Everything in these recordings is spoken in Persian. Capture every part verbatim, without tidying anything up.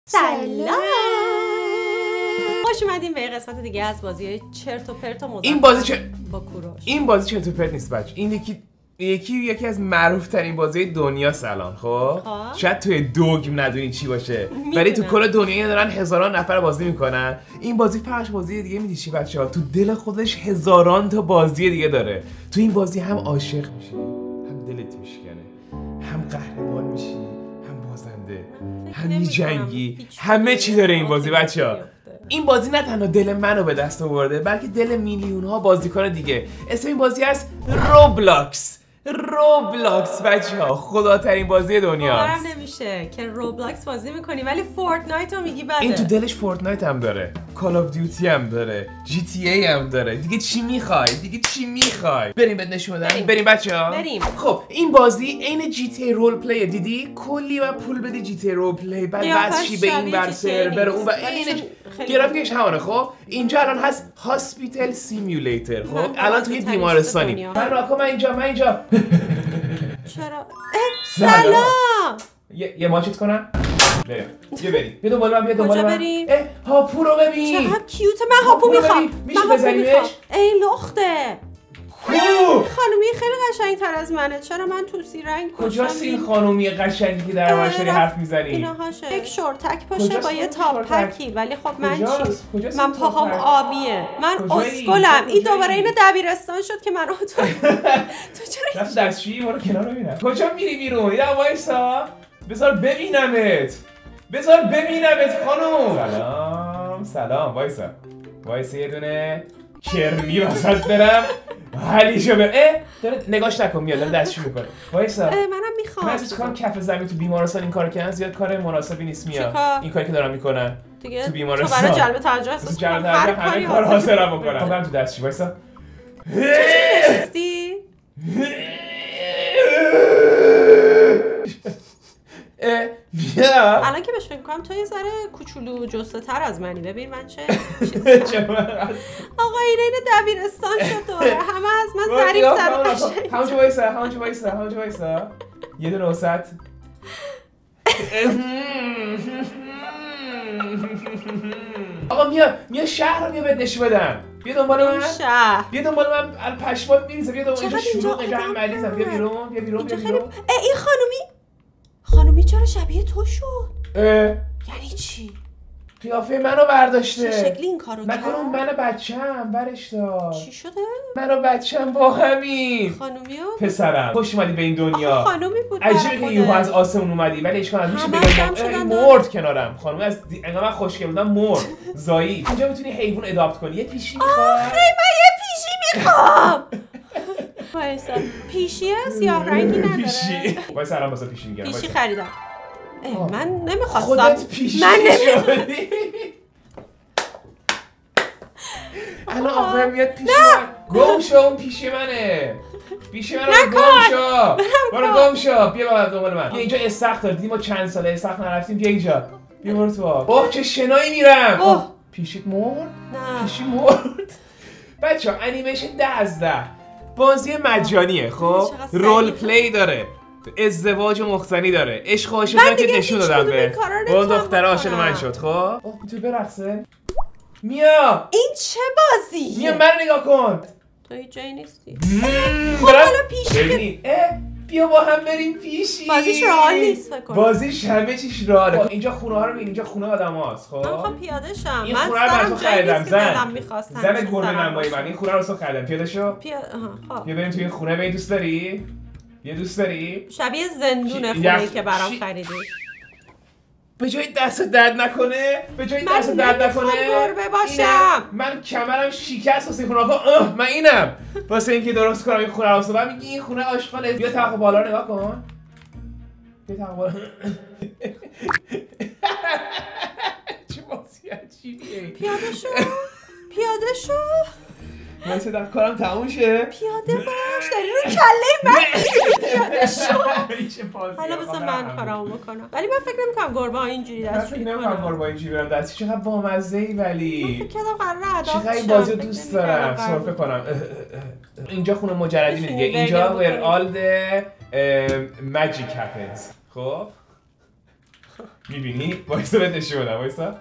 سلام. خوش اومدین به قسمت دیگه از بازی چرت و پرت و مزخرف. این بازی چه... با کوروش. این بازی چرت و پرت نیست بچه. این یکی یکی یکی از معروف ترین بازی دنیا سلام. خب شاید توی دوگم ندونی چی باشه ولی تو کل دنیا اینا دارن هزاران نفر بازی میکنن. این بازی پخش بازی دیگه میدی چی بچه‌ها، تو دل خودش هزاران تا بازی دیگه داره. تو این بازی هم عاشق میشی، هم دلت میشکنه، هم قهرمان میشی، هم بازنده، هم میجنگی، همه چی داره این بازی بچه‌ها. این بازی نه تنها دل منو به دست آورده بلکه دل میلیون ها بازیکن دیگه. اسم این بازی هست روبلاکس. روبلاکس بچه‌ها خداترین بازی دنیاست. باورم نمیشه که روبلاکس بازی میکنی ولی فورتنایت رو میگی بده. این تو دلش فورتنایت هم داره، کال آف دیوتی هم داره، جی تی ای هم داره. دیگه چی میخوای؟ دیگه چی میخوای؟ بریم بهت نشون بدم. بریم, بریم بچه‌ها. بریم. خب این بازی عین جی تی ای رول پلی دیدی؟ کلی و پول بدی جی تی ای رول پلی بعد واسه به این ور سرور اون و این گرافیکش همونه. خب اینجا الان هست هاسپیتال سیمولیتر. خب الان توی بیمارستانی. من راکو من اینجا من اینجا چرا؟ سلام. یه یه ماچت کنم؟ بریم. بیا بریم. بیا دنبال من، بیا دنبال من. بریم؟ اه هاپو رو ببین. چقدر کیوته. من هاپو میخوام. میشه بزنیمش؟ ای لخته. خانومی خیلی قشنگ‌تر از منه. چرا من توسی رنگ پوشم؟ کجاست این خانومی قشنگی که در موردش حرف میزنی؟ اینهاشه. یک شورتک پاشه با یه تاپ پکی ولی خب من چی؟ من پاهام آبیه. من اسکلم. این دوباره اینو دبیرستان شد که من تو تو چرا رفت دستشویی برو کنار ببینم. کجا میری بیرون؟ یا وایسا. بذار ببینمت. بذار ببینمت خانم. سلام. سلام. وایسا. وایسا یه دونه کرمی وسط برم. حالیشو بر اه داره نگاش نکن میاد داره دستشو میکنه. وایسا. منم میخوام. من احساس کنم کف زمین تو بیمارستان این کارو کردن زیاد کار مناسبی نیست میاد. این کاری که دارم میکنن دیگه تو بیمارستان. تو برای جلب توجه احساس کنم هر کاری کار حاضرم بکنم. برم تو دستشویی وایسا. چی نشستی؟ بیا الان که بهش فکر می‌کنم تو یه ذره کوچولو جسته تر از منی. ببین من چه آقا اینه اینه دبیرستان شد دوره همه از من ظریف‌تر قشنگ. همونجا وایسا همونجا وایسا همونجا وایسا یه دونه وسط. آقا میا میا شهر رو بیا بهت نشون بدم. بیا دنبال من. شهر. بیا دنبال من. الپشمات میریزه. بیا دنبال اینجا شلوغ اینجا هم مریضم. بیا بیرون. بیا بیرون. بیا بیرون. این خانومی خانومی چرا شبیه تو شد؟ یعنی چی؟ قیافه منو برداشته. چه شکلی این کارو کرد؟ نکنه من بچه‌م برش داشت. چی شده؟ من و بچه‌م با همین. خانومی و پسرم. خوش اومدی به این دنیا. آخه خانومی بود. عجیبه که یهو از آسمون اومدی ولی اشکال نداره. میشه بگم مرد کنارم. خانومی از انقدر من خوشگل بودم مرد. زایی. اینجا میتونی حیوان اداپت کنی. یه پیشی می‌خوای؟ آخه من یه پیشی می‌خوام. وایسا. پیشی سیاه رنگی نداره. پیشی. وایسا الان واسه پیشی میگم. پیشی خریدم. من نمیخواستم. خودت پیشی من نمیخواستم. الان آقا میاد پیشی من. گم شو اون پیشی منه. پیشی منه. گم شو. برو گم شو. بیا بابا دنبال من. بیا اینجا استخر دار. دیدیم ما چند ساله استخر نرفتیم. بیا اینجا. بیا برو تو. اوه چه شنایی میرم. اوه پیشیت مرد؟ نه. پیشی مرد. بچه‌ها انیمیشن ده از ده. بازی مجانیه. خب رول پلی داره، ازدواج مختنی داره، عشق و عاشقی که نشون دادم به اون دختر عاشق من شد. خب اوه میتونی برقصه؟ میا این چه بازیه؟ میا من نگاه کن. تو هیچ جایی نیستی. خب حالا پیشی بیا با هم بریم پیشی. بازیش رئال نیست فکر کنم. بازیش همه چیش رئاله. اینجا خونه ها رو ببین. اینجا خونه آدماست. خب من میخوام پیاده شم. این خونه رو براتون خریدم. زن می‌خواستم زن گربه نمایی من این خونه رو واسه خریدم. پیاده شو. پیاده خب بیا بریم توی خونه. ببین دوست داری؟ یه دوست داری؟ شبیه زندونه خونه‌ای که برام خریدی. به جای دست درد نکنه، به جای دست درد نکنه. من گربه باشم. من کمرم شکست واسه خونه آقا. من اینم. واسه اینکه درست کنم این خونه رو واسه بعد میگی این خونه آشغاله. بیا طبق بالا رو نگاه کن. بیا طبق بالا. چه بازی عجیبیه. پیاده شو. پیاده شو. من چه در کارم تموم شه. پیاده باش. داری رو کله من پیاده شو. حالا بذار من کارامو بکنم. ولی من فکر نمی‌کنم گربه ها اینجوری دستشویی کنن. من فکر نمی‌کنم گربه اینجوری برن دستشویی. چقدر بامزه‌ای ولی. من فکر کردم قراره اداپت چقدر این بازی رو دوست دارم سرفه کنم. اینجا خونه مجردی دیگه. اینجا where all the magic happens. خب میبینی؟ وایسا بهت نشون بدم وایسا.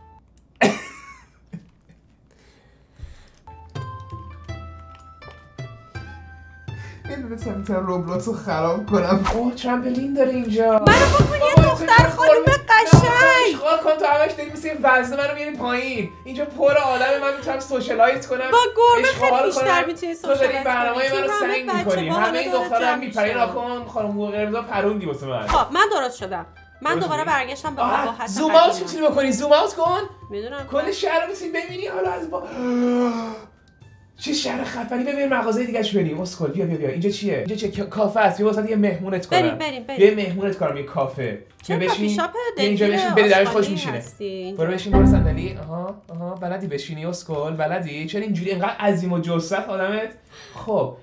نمی‌دونستم میتونم روبلاکس رو خراب کنم. اوه ترامپلین داره اینجا. منو بکن یه دختر خانوم قشنگ. خواه کن تو همش داری مثل وزنه منو میاری پایین. اینجا پر آدمه من میتونم سوشالایز کنم. با گربه خیلی بیشتر میتونی سوشالایز کنی. تو داری برنامه‌ی منو سنگ می‌کنی. همه این دخترا هم میپرین آکن خانم قرمزا پروندی واسه من. خب من درست شدم. من دوباره برگشتم به ابهت. زوم اوت میتونی بکنی. زوم اوت کن. میدونم. کل شهر رو میتونی ببینی حالا از با چه شهر خفنی. ببین مغازه دیگه‌اش بریم. اسکل بیا بیا بیا. اینجا چیه؟ اینجا چه کافه است. بیا واسه یه مهمونت کنم. بریم بریم بریم. یه مهمونت کنم یه کافه. چه کافی شاپ اینجا بشین بری درش خوش میشینه. برو بشین برو صندلی. آها آها بلدی بشینی اسکل بلدی؟ چرا اینجوری اینقدر عظیم و جثت آدمت؟ خب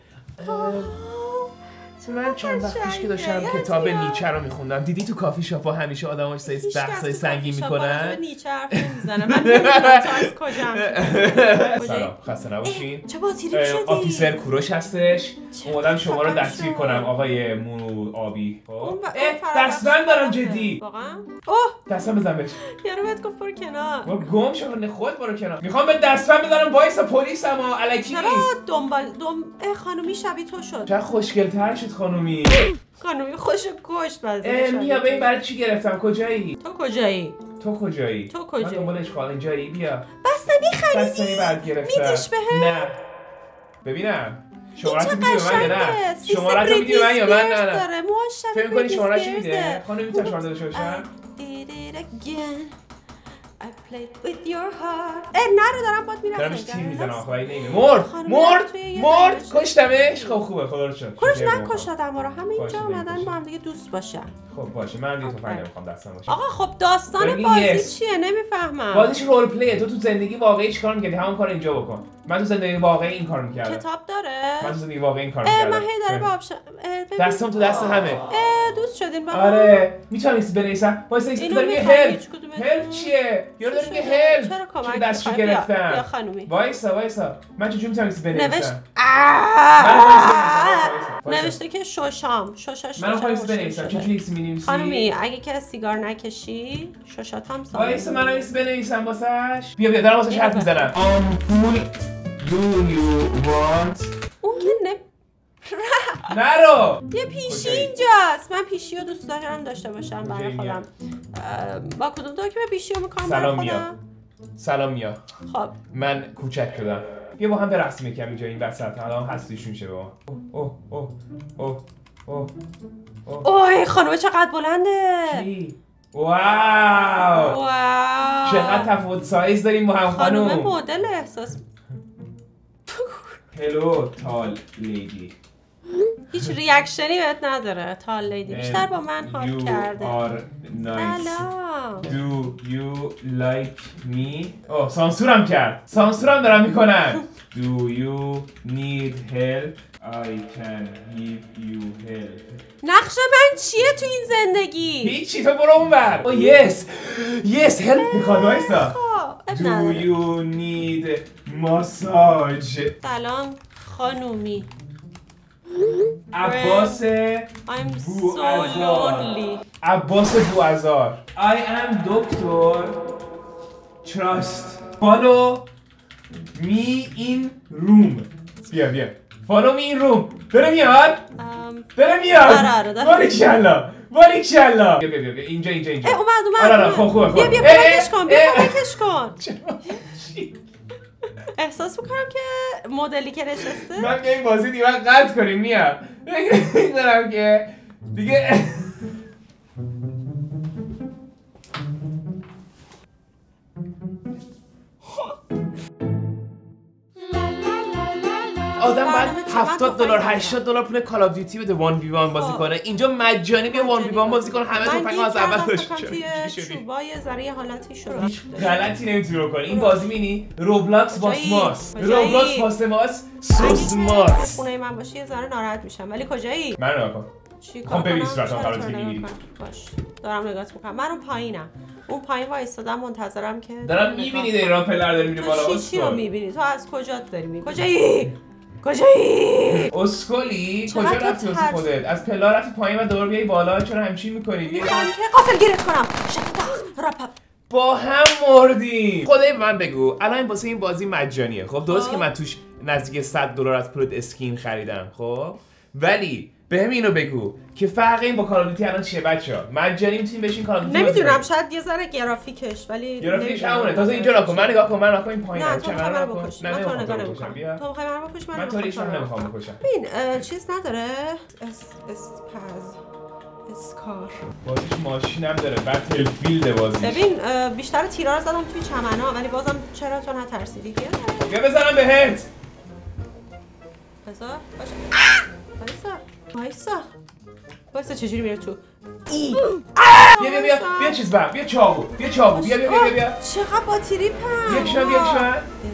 من چند وقت پیش که داشتم کتاب نیچه رو میخوندم دیدی تو کافی شاپا همیشه آدماش سایز بحثای سنگین میکنن. نیچه حرف نمیزنه. من نمیدونم تو از کجا. سلام خسته نباشین. چه باطیری شدی؟ آفیسر کوروش هستش. اومدم شما رو دستگیر کنم آقای مو آبی. دستبند دارم جدی. واقعا؟ اوه دستبند بزن بهش. یارو بهت گفت برو کنار. برو گم شو نه خود برو کنار. میخوام به دستبند بزنم وایسا پلیسم ها الکی نیست. دنبال دم خانومی شبیه تو شد. چقدر خوشگل‌تر شد خانومی. خانومی خوشو کشت بعضی. میا ببین برای چی گرفتم کجایی؟ تو کجایی؟ تو کجایی؟ تو کجایی؟ من دنبالش خالن جایی بیا. بستنی خریدی؟ بستنی برات گرفتم. میدیش بهم؟ نه. ببینم. شماره‌تو میدی به من یا نه؟ شماره‌تو میدی به من یا من نه نه. فکر می‌کنی شماره‌اش میده؟ خانم میتونم شماره داشته باشم؟ I played with your heart. اه نرو دارم باد میرم. دارم تیر میزنم آخه نمیده. مرد مرد مرد کشتمش. خب خوبه خدا رو شکر. کورش نکش آدم‌ها رو. همه اینجا اومدن با هم دیگه دوست باشن. خب باشه من دیگه تفنگ نمیخوام دستم باشه. آقا خب داستان بازی چیه نمیفهمم. بازیش رول پلیه. تو تو زندگی واقعی چیکار می‌کردی همون کار اینجا بکن. من تو زندگی واقعی این کار می‌کردم. کتاب داره؟ من تو زندگی واقعی این کار می‌کردم. من هی داره با آپشن دستم تو دست همه. اه دوست شدین با آره میتونم ایست بنویسم. وایسا ایست دارم یه هلپ. هلپ چیه؟ یارو داره میگه هلپ. چرا کمک دستشو گرفتم. یا خانومی. وایسا وایسا. من چجوری میتونم ایست بنویسم؟ نوشته که شوشام. شوشاش. من خواهی ایست بنویسم. چجوری ایست می‌نویسی؟ خانومی اگه که سیگار نکشی شوشات هم سالم. وایسا من ایست بنویسم واسش. بیا بیا دارم واسش حرف میزنم. آمپول Do you want اون که نه نرو یه پیشی اینجاست. من پیشی رو دوست دارم داشته باشم برای خودم. با کدوم دکمه پیشی رو میکنم برای خودم؟ سلام میا. سلام میا. خب من کوچک شدم. بیا با هم برقصیم یکم اینجا این وسط. الان حسودیش میشه با اوه اوه اوه اوه اوه اوه خانومه چقدر بلنده. چی؟ واو واو چقدر تفاوت سایز داریم با هم خانوم. خانومه مدل احساس هلو تال لیدی. هیچ ریاکشنی بهت نداره تال لیدی. بیشتر با من حال کرده. سلام. Do you like me؟ اوه سانسورم کرد. سانسورم دارم میکنن. Do you need help؟ I can give you help. نقش من چیه تو این زندگی؟ هیچی تو برو اونور. اوه یس یس هلپ میخواد وایسا. Do you need massage؟ سلام خانومی. عباس I'm so lonely. عباس بوازار. I am doctor Trust. Follow me in room. بیا بیا. Follow me in room. داره میاد؟ داره میاد؟ باریکالله باریکالله. بیا بیا بیا اینجا اینجا اینجا. اومد اومد. آره آره خوب خوبه. بیا بیا کمکش کن بیا کمکش کن. احساس میکنم که مدلی که نشسته من که این بازی دیگه قطع کنیم میام. فکر میکنم که دیگه آدم باید هفتاد دلار هشتاد دلار پول کال آف دیوتی بده وان وی وان بازی کنه. اینجا مجانی بیا وان وی وان بازی کنه. همه تفنگ از اول داشت. چوبای ذره حالتی شروع هیچ غلطی نمیتونی بکنی. این بازی مینی روبلاکس باس ماس. روبلاکس باس ماس سوس ماس. خونه من باشه یه ذره ناراحت میشم ولی کجایی؟ من نگاه کن. خب ببین صورتم قرار میگیری. باش. دارم نگاهت میکنم. من اون پایینم. اون پایین وایسادم منتظرم که دارم میبینید ایران پلر داره میره بالا. تو چی رو میبینی؟ تو از کجا داری میبینی؟ کجایی؟ کجایی؟ اسکلی کجا رفتی واسه خودت؟ از پلا رفتی پایین و دور بیای بالا چرا همچین میکنی؟ میخوام که قافل گیرت کنم. شکل با هم مردیم. خدای من بگو الان واسه این بازی مجانیه. خب درست که من توش نزدیک صد دلار از پول اسکین خریدم خب، ولی بهم اینو بگو که فرق این با کال آف دیوتی الان چیه بچه‌ها؟ مجانی میتونیم بشین کال آف دیوتی نمیدونم، شاید یه ذره گرافیکش، ولی گرافیکش همونه. تازه اینجا نگاه کن، من نگاه کن، من نگاه کن این پایین نه تو میخوای منو بکش، من تو نگاه نمی‌کنم. تو میخوای منو بکش، من تو ریش نمیخوام بکشم. ببین چیز نداره اس اس پاز اسکار بازیش ماشین هم داره، بتل فیلد بازیش. ببین بیشتر تیرا رو زدم توی چمنا، ولی بازم چرا تو نترسیدی؟ بیا بزنم بهت. بذار باشه. وایسا وایسا وایسا چجوری میره تو؟ ای بیا بیا بیا بیا چیز بر بیا چاقو بیا چاقو بیا بیا بیا بیا چقدر با تریپم. یک شما یک شما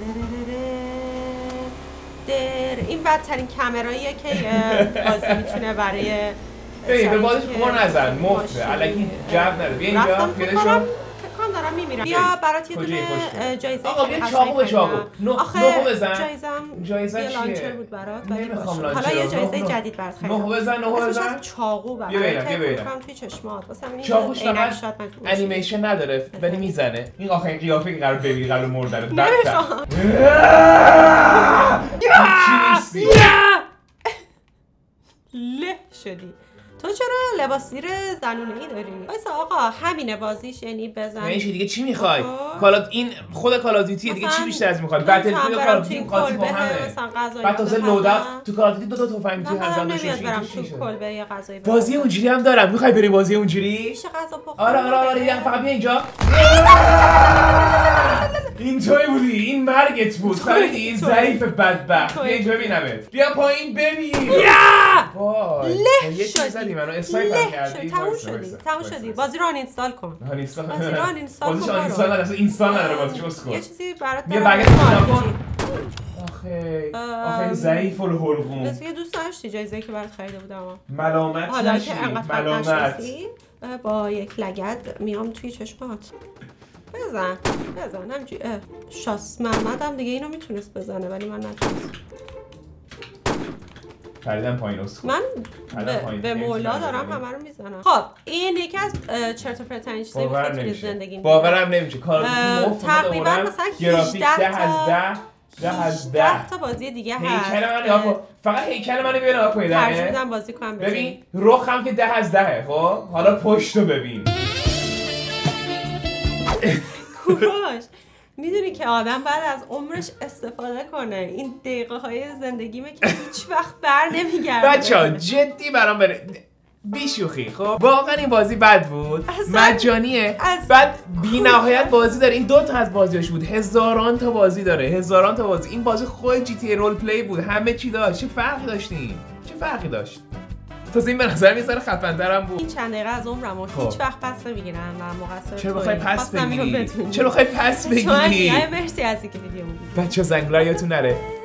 در این بدترین کامراییه که بازی میتونه برای ببین به بازیش کار نزن، مفته الکی جو نره. بیا اینجا پیاده شو. فکر کنم دارم میمیرم. بیا برات یه دونه جایزه آقا بیا چاقو به چاقو نه بزن. جایزم جایزه چیه؟ لانچر بود برات، ولی باشه حالا یه جایزه جدید برات خریدم. نه بزن نه بزن. چاقو برات. بیا ببینم بیا ببینم. توی چشمات واسه همین چاقوش فقط انیمیشن نداره ولی میزنه. این آخرین قیافه که قرار ببینی قبل مردن بدتر. چی نیستی؟ له شدی. تو چرا لباس زیر زنونه ای داری؟ وایسا آقا همینه بازیش، یعنی بزن. نه چی دیگه چی میخوای؟ کالا این خود کال آف دیوتی دیگه چی بیشتر از میخواد؟ بتل فیلد و کال آف دیوتی قاطی با همه. بعد تازه لوداوت تو کال آف دیوتی دو تا تفنگ میتونی همزمان داشته باشی. برم تو کلبه یه غذایی. بازی اونجوری هم دارم. میخوای بریم بازی اونجوری؟ میشه غذا پخت. آره آره آره فقط بیا اینجا. این توی بودی، این مرگت بود. خیلی ضعیف بدبخت. بیا اینجا ببینمت. بیا پایین ببین. وای له شدی. منو اسنایپر کردی. تموم شدی. تموم شدی. بازی رو آن اینستال کن. آن اینستال. بازی رو آن اینستال کن. بازیش آن اینستال نداره، اصلا اینستال نداره بازیش اسکو. یه چیزی برات بیا برگرد کن. آخه آخه ضعیف و حلقوم. بس یه دوست داشتی جایزه‌ای که برات خریده بودم. ملامت نشی. ملامت. با یک لگد میام توی چشمات. بزن بزن همجوری. شاس محمد هم دیگه اینو میتونست بزنه ولی من نتونستم. پریدم پایین اسکو. من به, به مولا دارم همه رو میزنم. خب این یکی از چرت و پرت‌ترین چیزایی بود که توی زندگیم باورم نمیشه. کار تقریبا مثلا هجده ده از ده ده از ده تا بازی دیگه هست. هیکل من نگاه کن. فقط هیکل منو بیا نگاه کنید. ترجیح میدم بازی کنم. ببین رخم که ده از دهه. خب حالا پشتو ببین. کوروش میدونی که آدم بعد از عمرش استفاده کنه. این دقیقه های زندگیمه که هیچ وقت بر نمیگرده. بچه‌ها جدی برام بره بیشوخی. خب واقعا این بازی بد بود، مجانیه، بعد بی نهایت بازی داره. این دو تا از بازیاش بود، هزاران تا بازی داره، هزاران تا بازی. این بازی خود جی تی ای رول پلی بود، همه چی داشت. چه فرقی داشتیم؟ چه فرقی داشت؟ تازه این به نظر میذاره خفن‌ترم بود. این چند دقیقه از عمرمو هیچ وقت پس نمیگیرم و مقصر. چرا بخوای پس بگیری؟ چرا بخوای پس بگیری؟ مرسی از اینکه ویدیو بود. بچه‌ها زنگولار یادتون نره.